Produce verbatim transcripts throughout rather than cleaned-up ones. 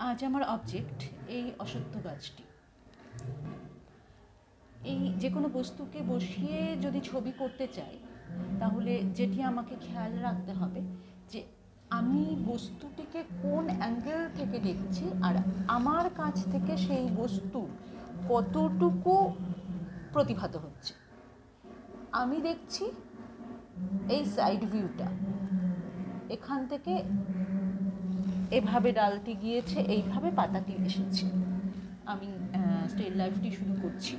আজ আমার অবজেক্ট এই অশ্বত্থ গাছটি। এই যে কোনো বস্তুকে বসিয়ে যদি ছবি করতে চাই, তাহলে যেটি আমাকে খেয়াল রাখতে হবে যে আমি বস্তুটিকে কোন অ্যাঙ্গেল থেকে দেখছি, আর আমার কাছ থেকে সেই বস্তু কতটুকু প্রতিভাত হচ্ছে। আমি দেখছি এই সাইড ভিউটা, এখান থেকে এভাবে ডালটি গিয়েছে, এইভাবে পাতাটি এসেছে। আমি স্টিল লাইফটি শুরু করছি।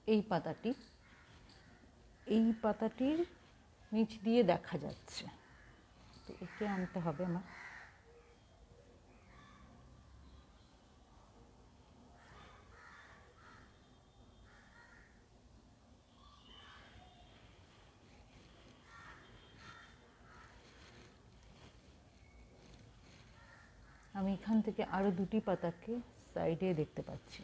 এই পাতাটি, এই পাতাটির নিচ দিয়ে দেখা যাচ্ছে, তো একে আনতে হবে আমার। আমি এখান থেকে আরও দুটি পাতাকে সাইডে দেখতে পাচ্ছি।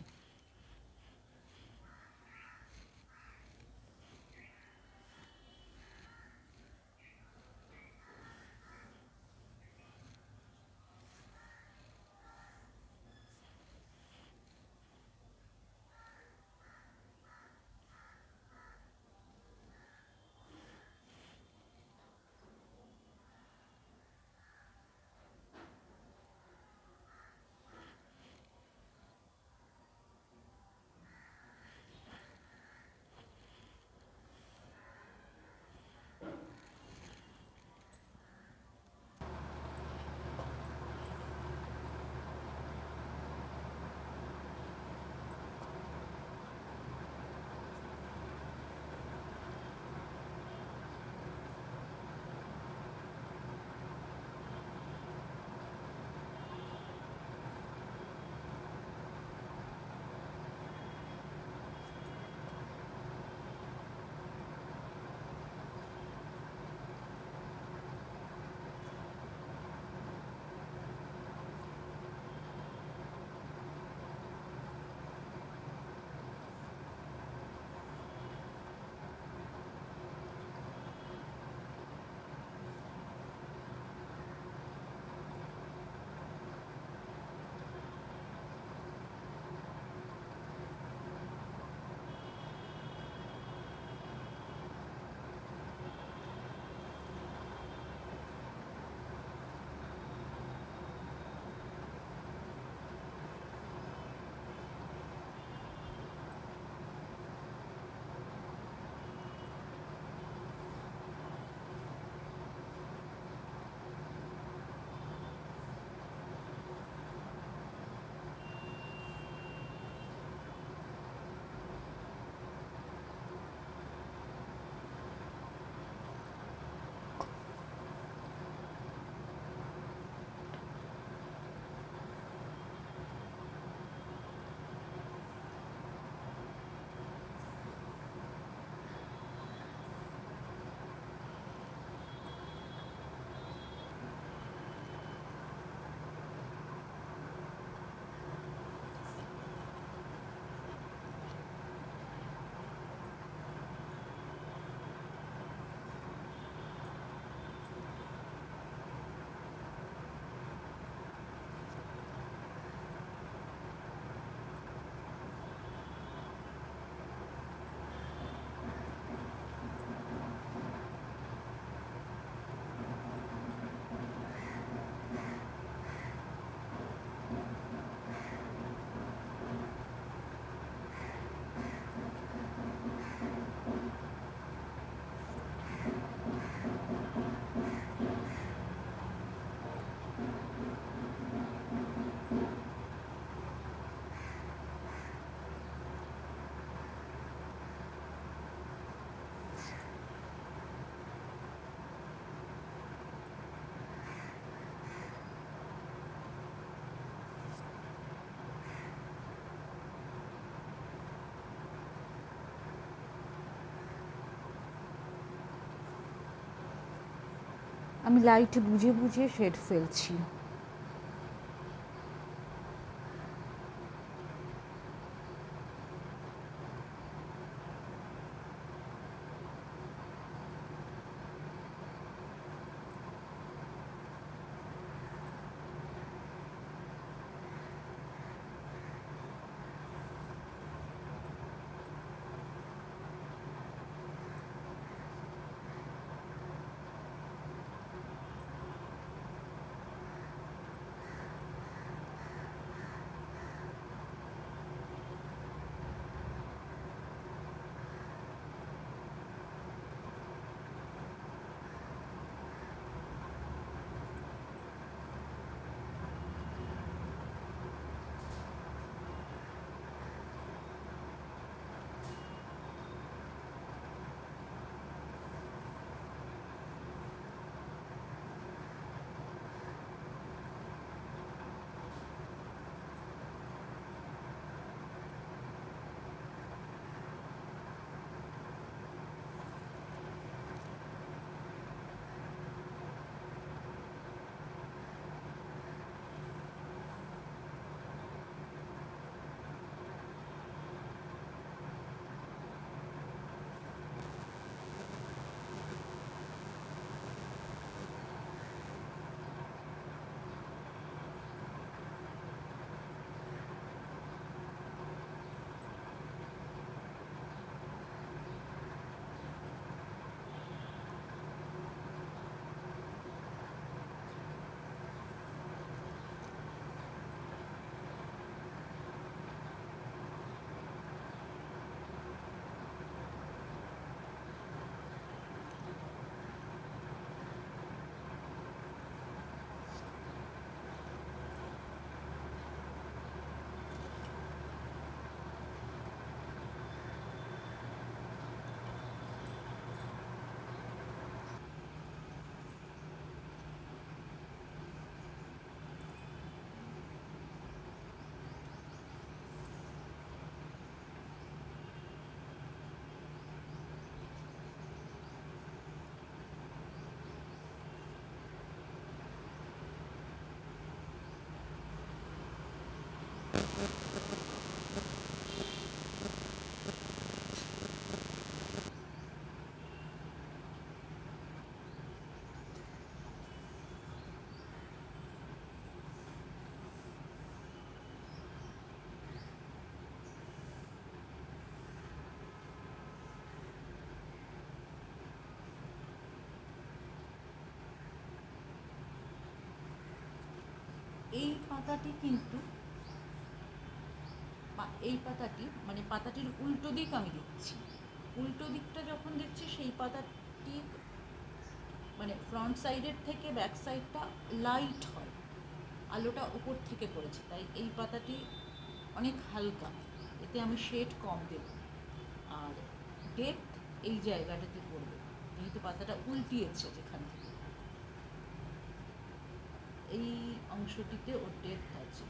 আমি লাইট বুঝে বুঝে শেড ফেলছি। এই পাতাটি কিন্তু এই পাতাটি মানে পাতাটির উল্টো দিক আমি দেখছি, উল্টো দিকটা যখন দেখছি সেই পাতাটি মানে ফ্রন্ট সাইডের থেকে ব্যাক সাইডটা লাইট হয়, আলোটা উপর থেকে পড়েছে, তাই এই পাতাটি অনেক হালকা, এতে আমি শেড কম দেব। আর ডেপথ এই জায়গাটাতে পড়বে, যেহেতু পাতাটা উল্টিয়েছে যেখান থেকে, এই অংশটিতে ওর ডেপথ আছে।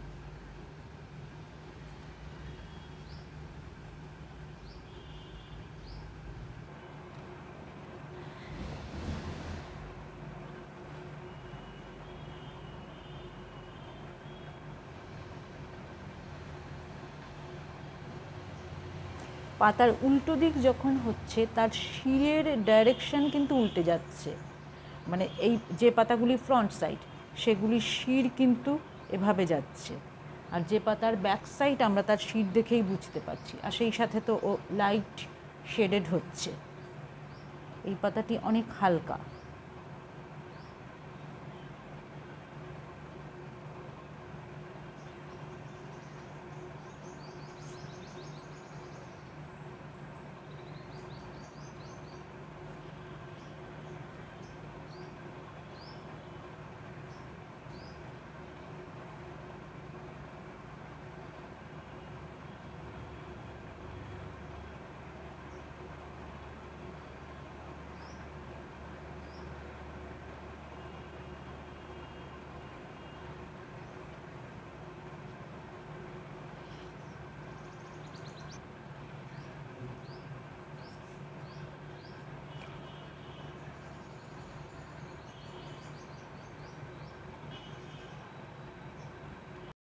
পাতার উল্টো দিক যখন হচ্ছে তার শিরের ডাইরেকশন কিন্তু উল্টে যাচ্ছে, মানে এই যে পাতাগুলি ফ্রন্ট সাইড সেগুলির শির কিন্তু এভাবে যাচ্ছে, আর যে পাতার ব্যাক সাইড আমরা তার শির দেখেই বুঝতে পারছি, আর সেই সাথে তো ও লাইট শেডেড হচ্ছে। এই পাতাটি অনেক হালকা।